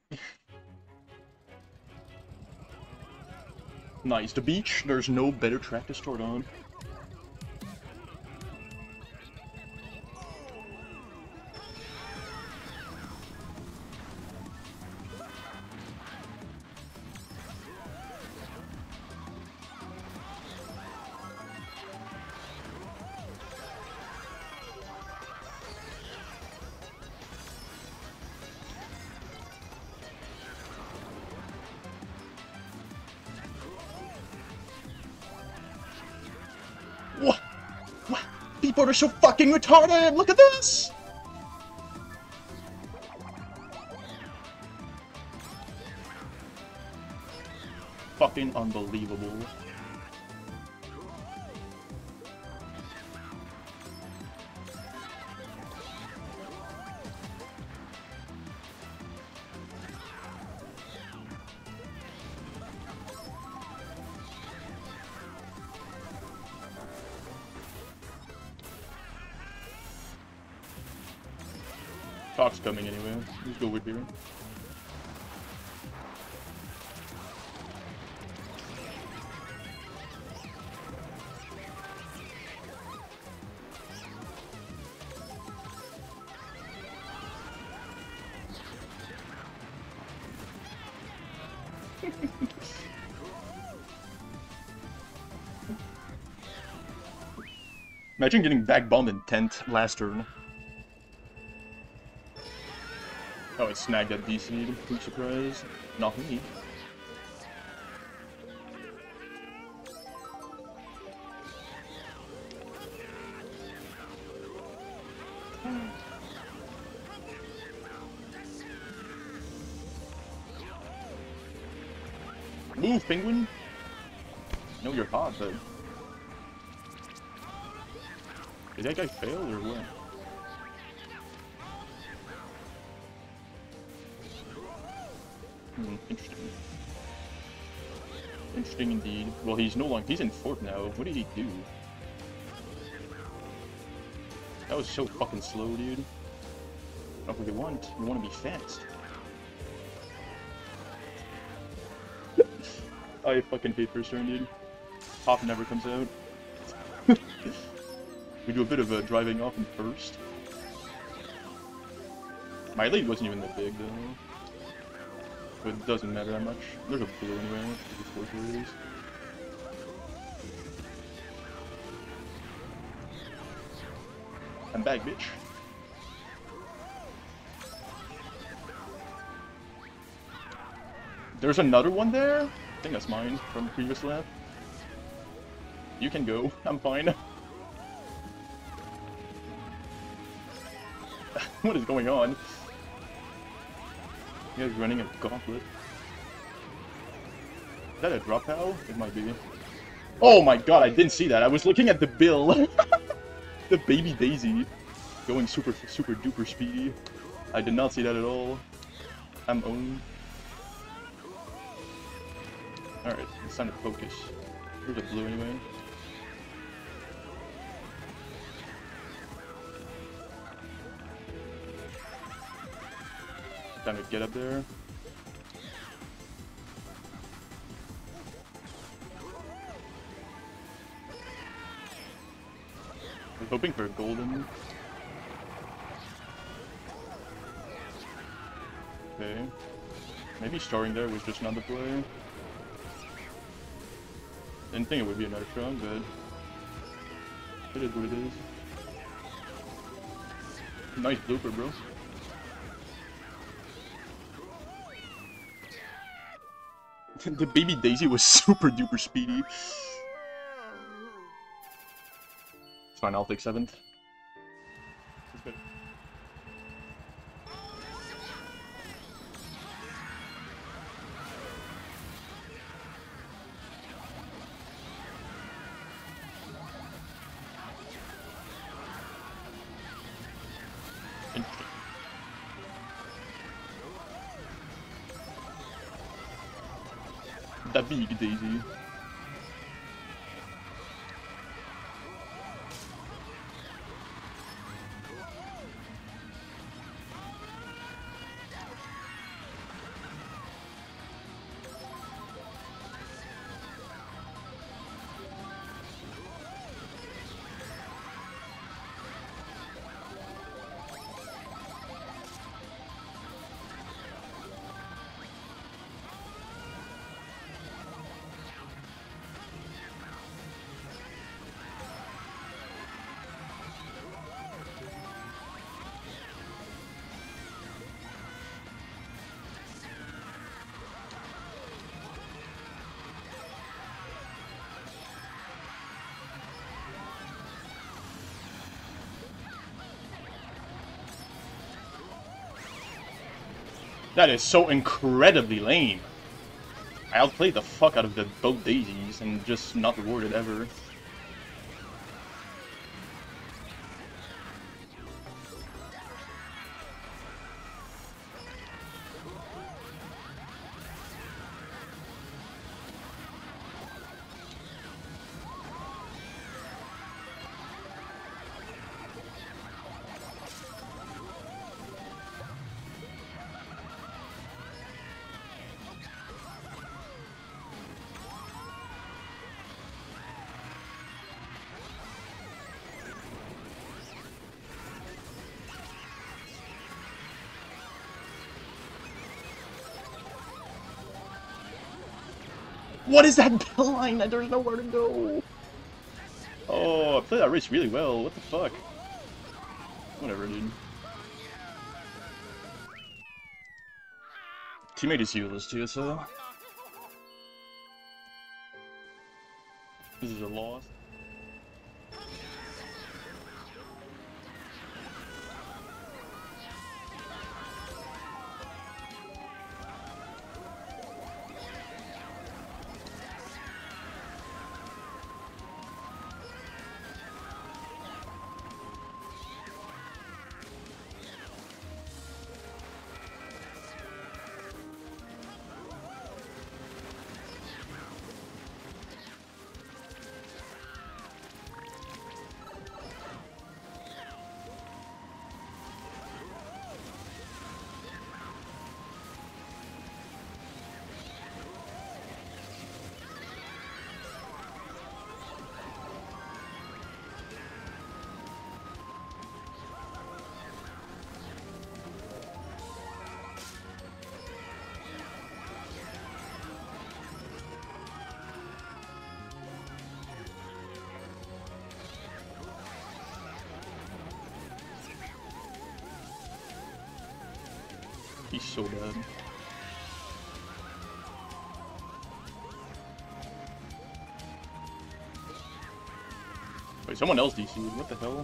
Nice. The beach, there's no better track to start on. What? What? People are so fucking retarded! Look at this! Fucking unbelievable. Talk's coming anyway. Let's go with here. Imagine getting back bombed in 10th last turn. Oh, it snagged that DC. Big surprise. Not me. Move, penguin! I know you're hot, but... Did that guy fail, or what? Interesting. Interesting indeed. Well, he's no longer... He's in 4th now. What did he do? That was so fucking slow, dude. That's what you want. You want to be fast. I fucking hate first turn, dude. Pop never comes out. We do a bit of a driving off in first. My lead wasn't even that big, though. But it doesn't matter that much. There's a blue anyway. It is. I'm back, bitch. There's another one there? I think that's mine from the previous lap. You can go. I'm fine. What is going on? You guys running a gauntlet. Is that a drop pal? It might be. Oh my god, I didn't see that. I was looking at the bill. The baby Daisy. Going super duper speedy. I did not see that at all. I'm owned. Alright, it's time to focus. Here's a blue anyway. Time to get up there. I was hoping for a golden. Okay. Maybe starting there was just not the play. Didn't think it would be another strong, but it is what it is. Nice blooper, bro. The baby Daisy was super duper speedy. It's fine, I'll take 7th. That's good. Interesting. The big Daisy. That is so incredibly lame. I outplayed the fuck out of both daisies and just not rewarded ever. What is that bill line? There's nowhere to go. Oh, I played that race really well. What the fuck? Whatever, dude. Teammate is useless too, so this is a loss. He's so bad. Wait, someone else DC'd. What the hell?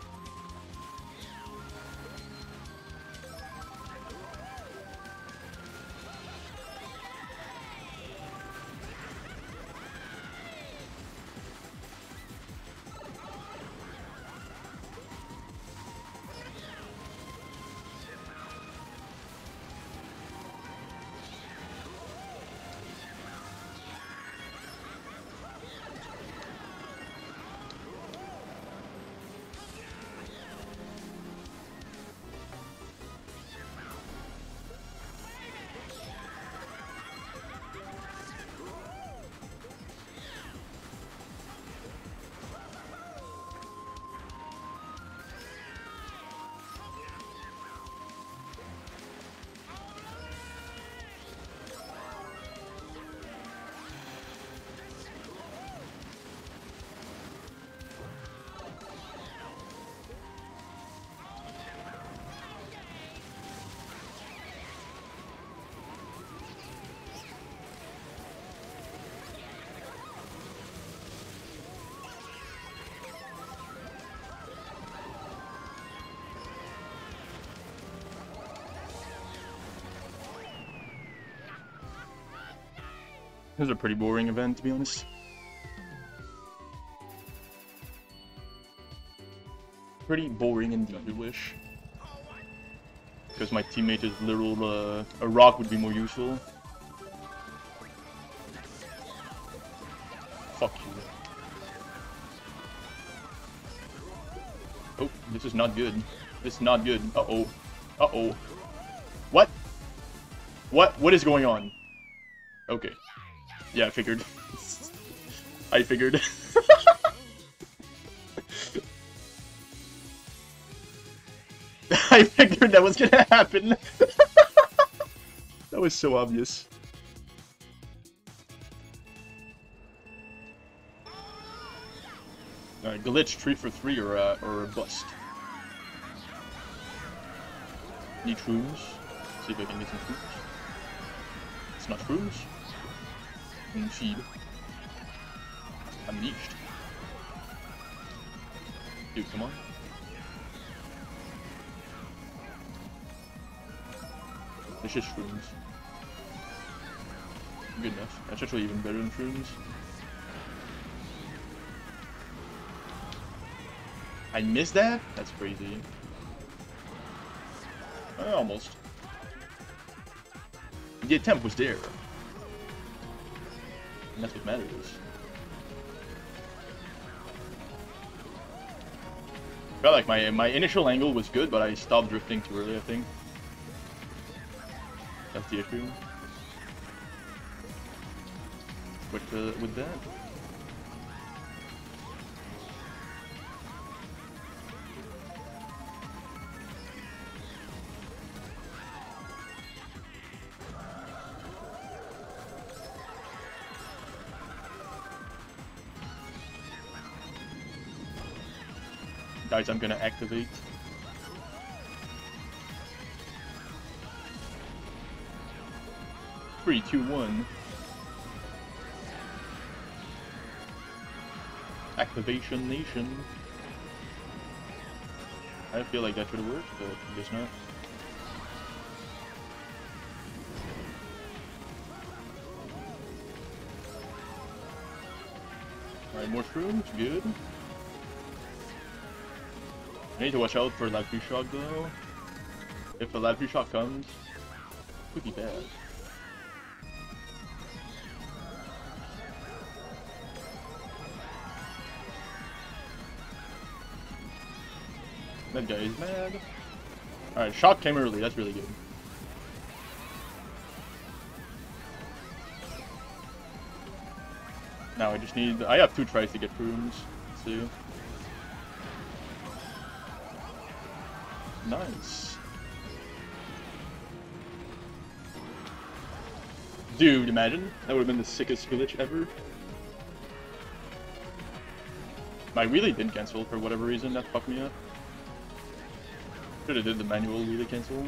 This was a pretty boring event, to be honest. Pretty boring indeed, I wish. Because my teammate is literal, a rock would be more useful. Fuck you. Oh, this is not good. This is not good. Uh-oh. Uh-oh. What? What is going on? Okay. Yeah, I figured. I figured. I figured that was gonna happen. That was so obvious. Alright, glitch 3 for 3 or a bust. Need shrooms. See if I can get some shrooms. It's not shrooms. Feed. Unleashed. Dude, come on. It's just shrooms. Good enough. That's actually even better than shrooms. I missed that? That's crazy. Almost. The attempt was there. And that's what matters. Felt like my initial angle was good, but I stopped drifting too early, I think. That's the issue. With that. Guys, I'm gonna activate. Three, two, one. Activation Nation. I feel like that should have worked, but I guess not. Alright, more shrooms, good. I need to watch out for Latry Shock though. If the Latry Shock comes, it could be bad. That guy is mad. Alright, Shock came early, that's really good. Now I just need... I have 2 tries to get rooms. Let's see. Nice. Dude, imagine. That would have been the sickest glitch ever. My wheelie didn't cancel for whatever reason, that fucked me up. Should have did the manual wheelie cancel.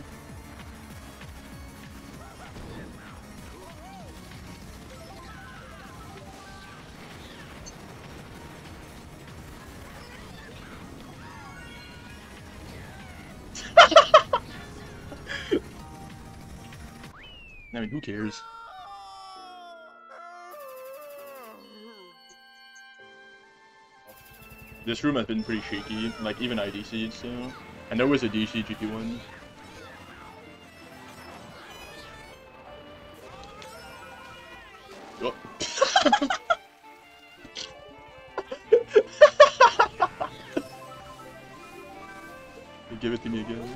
I mean, who cares? This room has been pretty shaky, like even I DC'd, so... And there was a DC GP1. Oh. Give it to me again.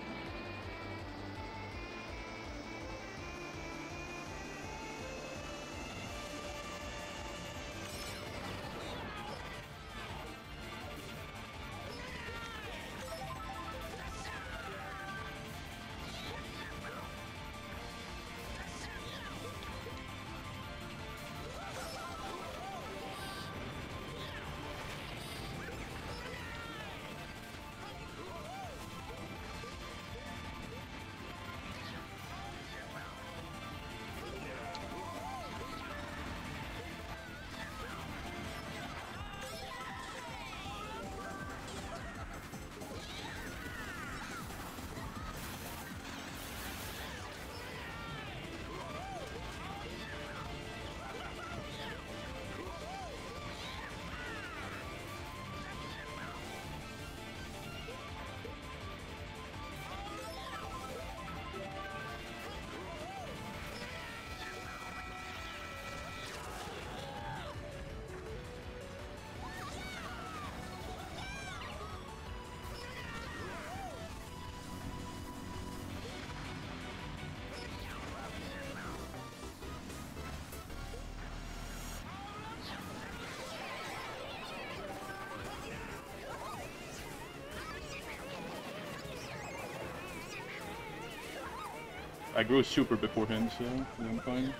I grew super beforehand, so I'm fine.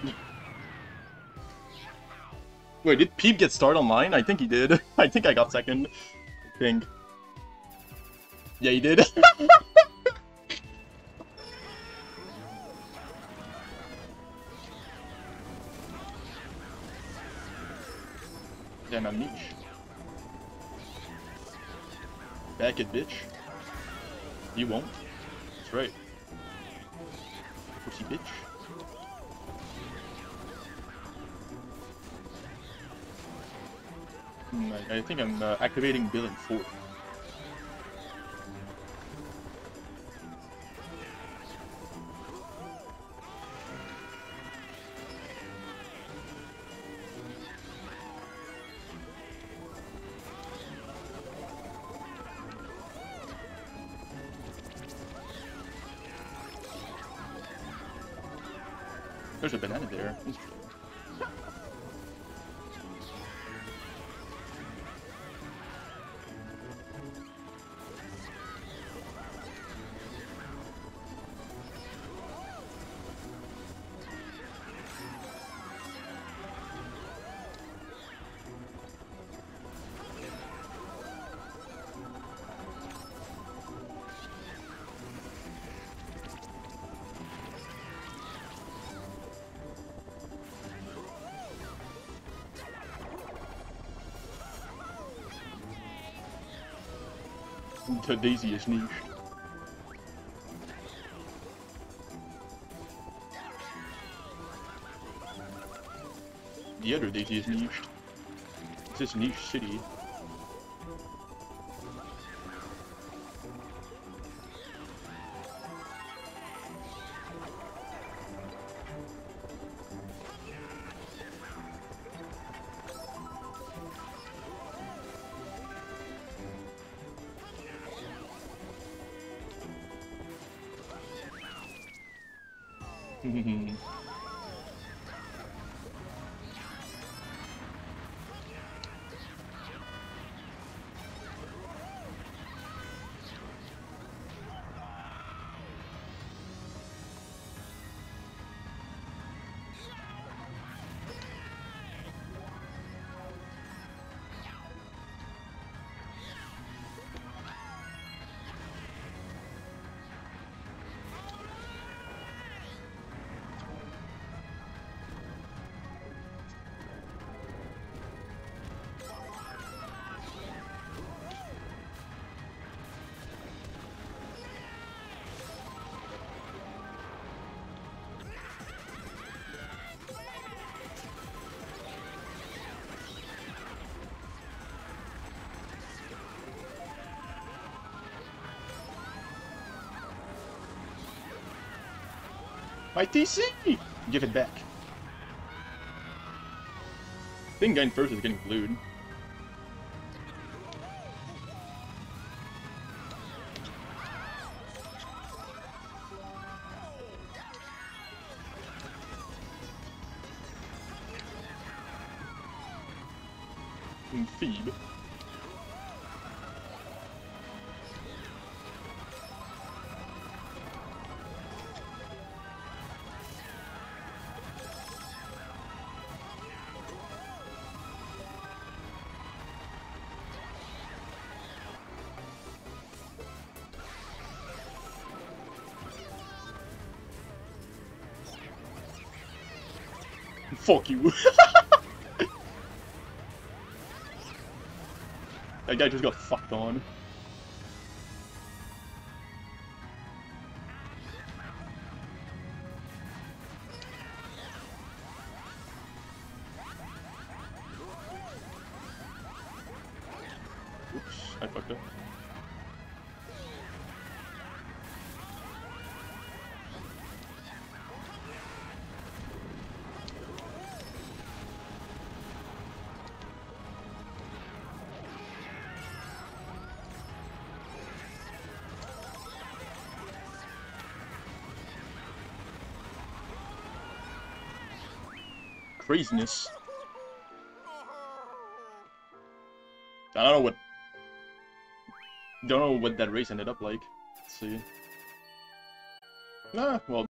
Wait, did Peep get started online? I think he did. I think I got second. I think. Yeah, he did. Damn, I'm niche. Back it, bitch. You won't. That's right. Pussy bitch. I think I'm activating Bill in 4. There's a banana there. Interesting. The Daisy is niched. The other Daisy is niched. It's this niche city. My TC! Give it back. I think going first is getting glued. Phoebe. Fuck you. That guy just got fucked on. Oops, I fucked up. Craziness. I don't know what that race ended up like. Let's see. Nah, well.